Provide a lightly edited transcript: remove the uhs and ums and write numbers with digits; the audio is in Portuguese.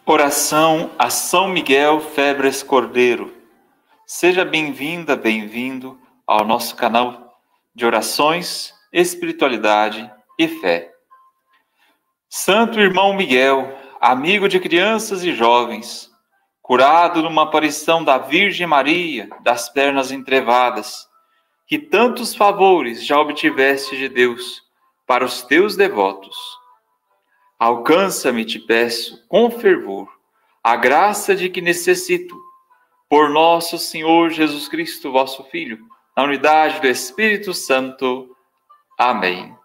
Oração a São Miguel Febres Cordeiro. Seja bem-vinda, bem-vindo ao nosso canal de orações, espiritualidade e fé. Santo irmão Miguel, amigo de crianças e jovens, curado numa aparição da Virgem Maria, das pernas entrevadas, que tantos favores já obtiveste de Deus para os teus devotos. Alcança-me, te peço, com fervor, a graça de que necessito, por nosso Senhor Jesus Cristo, vosso Filho, na unidade do Espírito Santo. Amém.